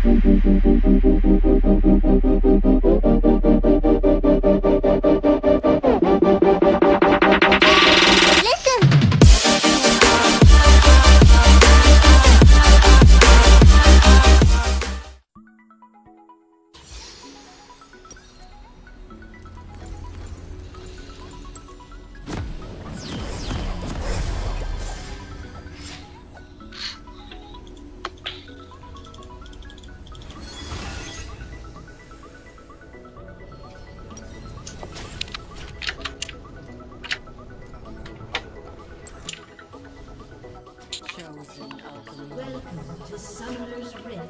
Welcome to Summoner's Rift.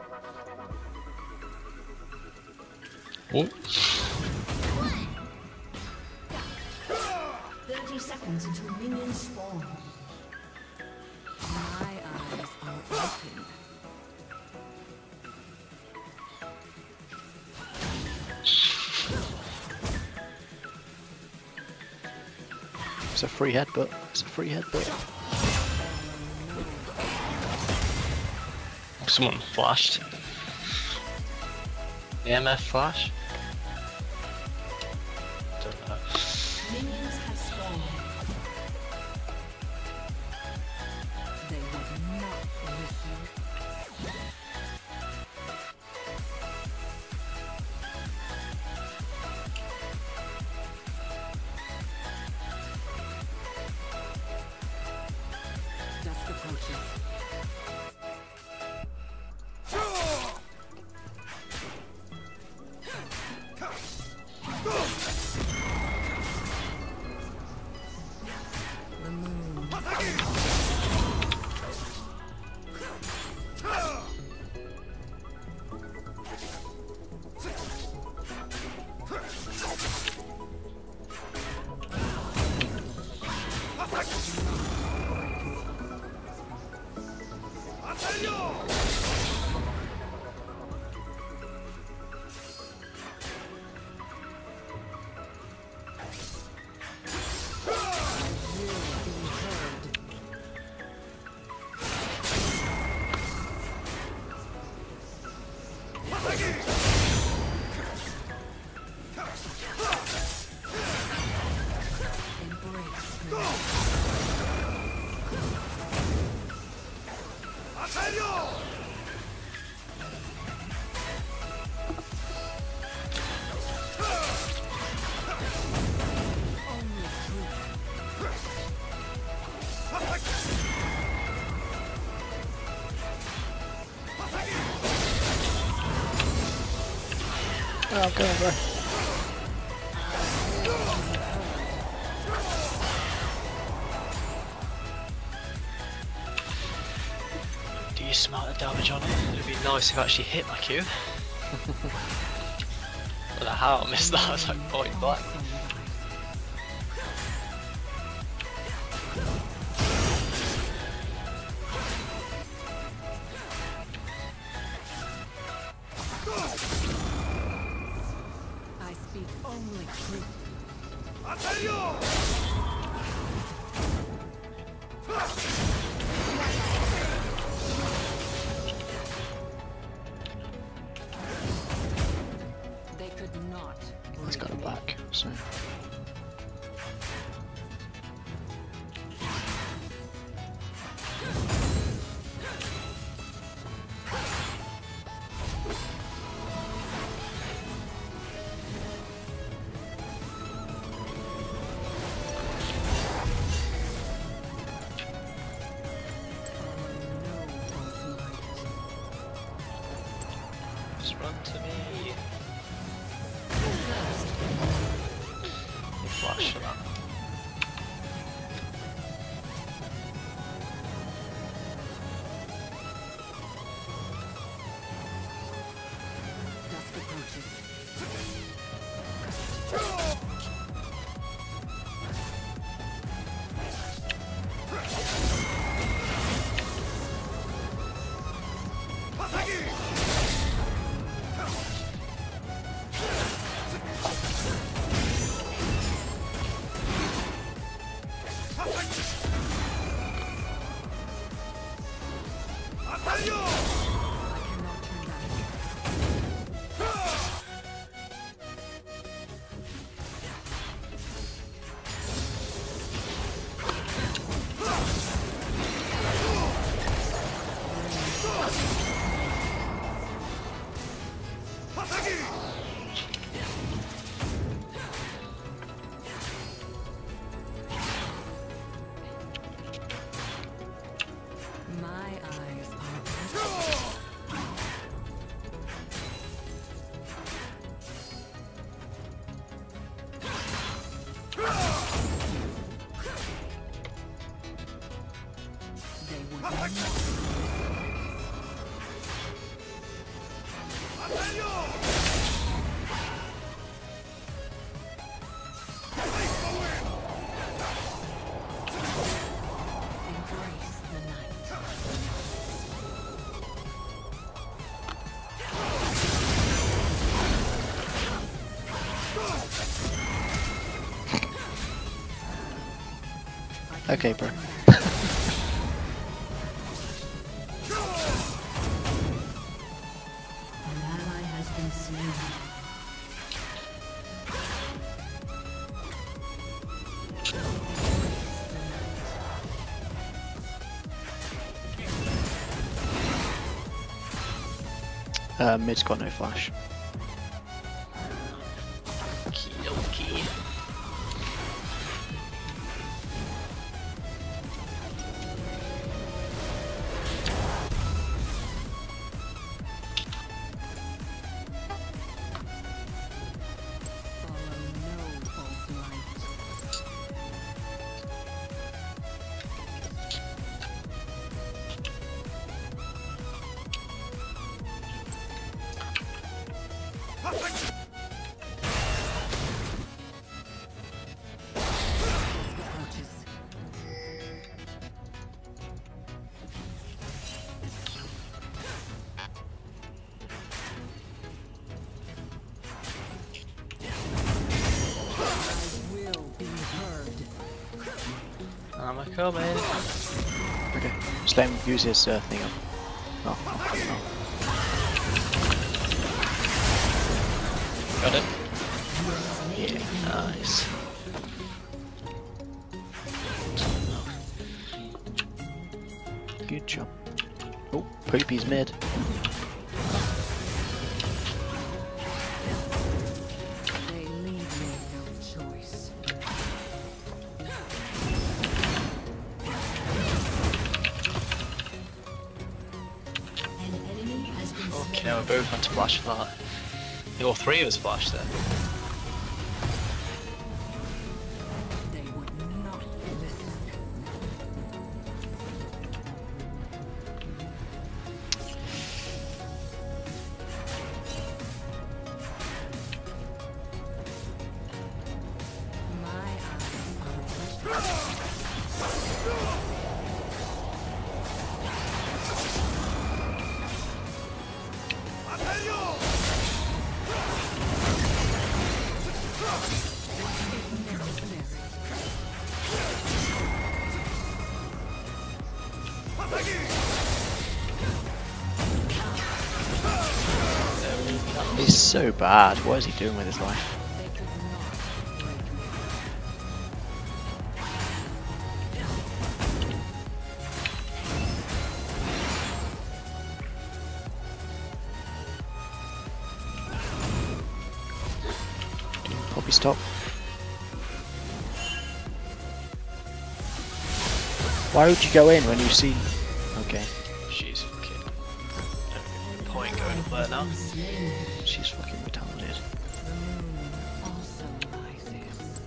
Oh. 30 seconds until minions spawn. My eyes are open. It's a free headbutt. It's a free headbutt. Someone flashed. The MF flash? Don't know. Minions have spawned. They would not listen. Dusk approaches. The moon. Oh, go on, bro. Do you smell the damage on it? It'd be nice if it actually hit my Q. I don't know how I missed that, I was like point blank. I speak only truth. They could not. He's got it back, so. Just run to me. You flash for that. Dusk approaches. I cannot turn back. Okay, bro. An ally has been slain. Mid's got no flash. Okie Follow no false light. Approaches. I will be heard. I'm a coming. Okay, just let him use his thing up. Oh, oh. Got it. Yeah, nice. Good job. Oh, Poopy's mid. They leave me no choice. An enemy has been Okay, slain. now we're both on to flash for that. All three of us flash then. They would not listen. My eyes are open. He's so bad. What is he doing with his life? They could not break me. Probably stop. Why would you go in when you see? Okay, She's fucking. No point going up there now. Slain. she's fucking retarded. The moon also rises.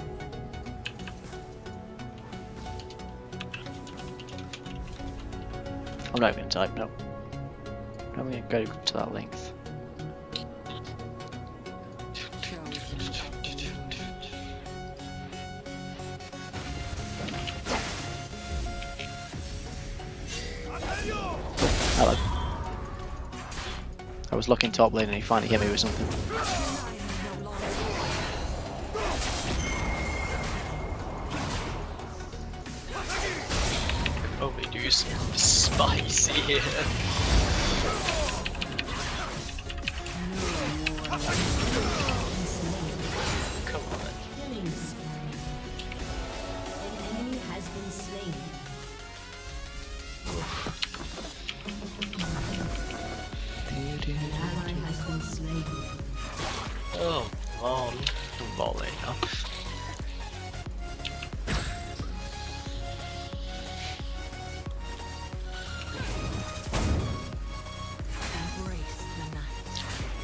I'm not even gonna type. No. I'm gonna go to that length. Chosen of the moon. Hello. I was looking top lane and he finally hit me with something. I am no longer Oh, we do some spicy here. Come on then. Killing spree. An enemy has been slain. An ally has been slain. Oh, come on. Volley now. embrace the night.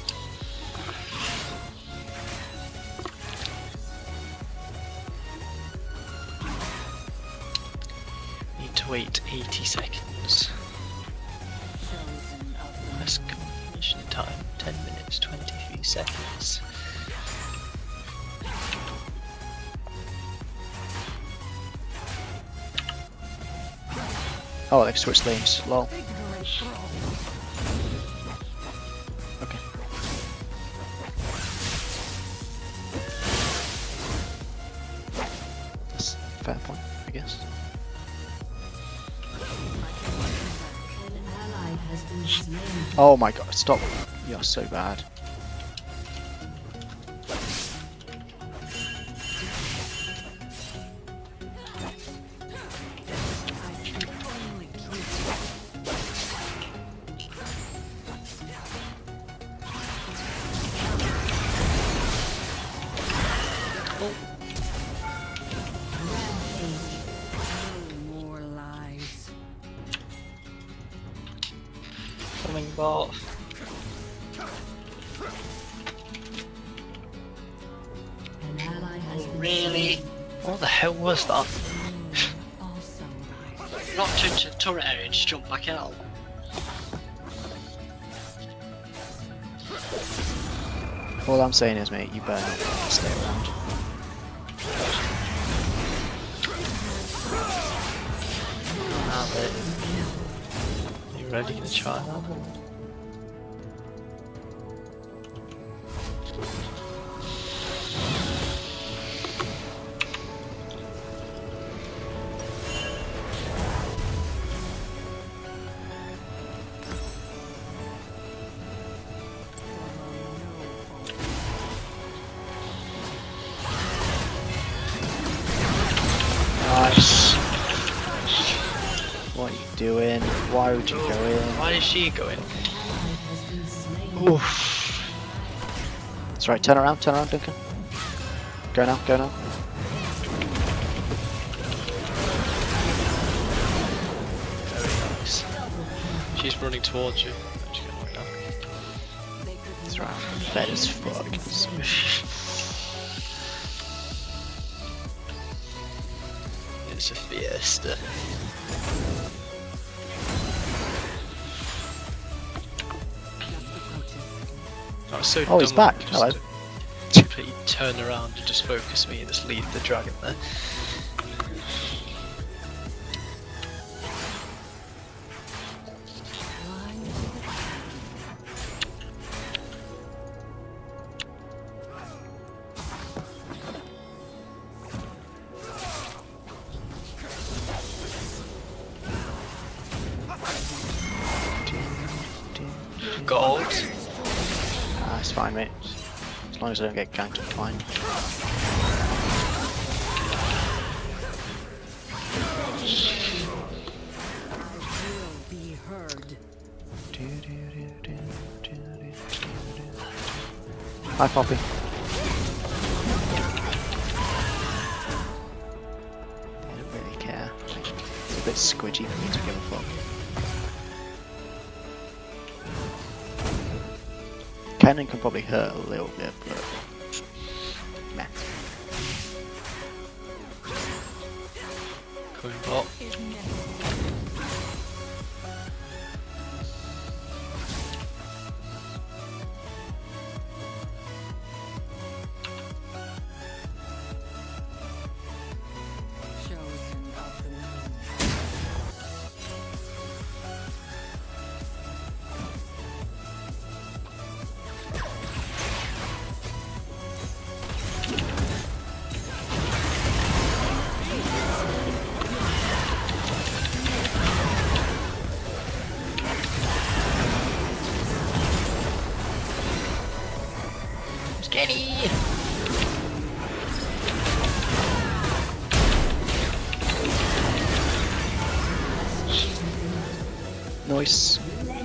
Need to wait 80 seconds. Chosen of the Let's go. Mission time 10 minutes 23 seconds. Oh, they've switched lanes. Lol. ignorant thrall. Okay. That's a fair point, I guess. Oh my god, stop. You're so bad. I can only treat you. No more lies. Coming bot. An ally has been Really? What the hell was that? Also right. Knocked into the turret area and just jumped back out. All I'm saying is, mate, you better not stay around. Now then. You ready to try that? Nice. What are you doing? Why would you go in? Why is she going? has been slain. Oof. That's right, turn around, Duncan. Go now, go now. Very nice. She's running towards you. She's going right now. They could That's right, fed as fuck. It's a fiesta. just approaches. I was so Oh, he's dumb back. just Hello. to completely turn around and just focus me and just leave the dragon there. Blind to the Gold. Ah, it's fine, mate. As long as I don't get ganked, I'm fine. will be heard. Hi, Poppy. I don't really care. It's a bit squidgy for me to give a fuck. Cannon can probably hurt a little bit, but meh. Coming bot. Is necessary. Chosen of the moon. Skinny! Nice.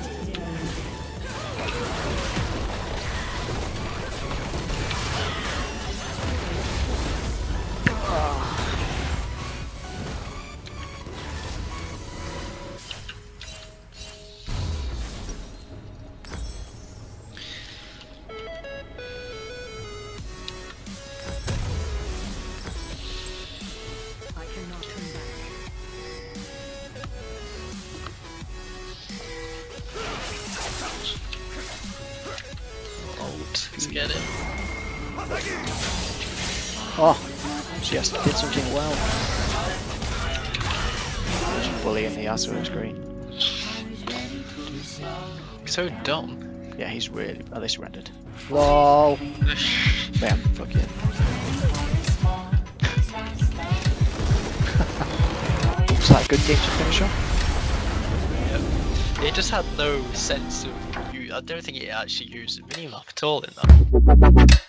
I cannot turn back. Old. Let's get it. Oh, she has did something well. Just bullying the Yasuo screen. So dumb. Yeah, he's really. At least rendered. LOL. Man, fuck it. Was that a good game to finish off? Yep. It just had no sense of I don't think it actually used the minimap at all in that.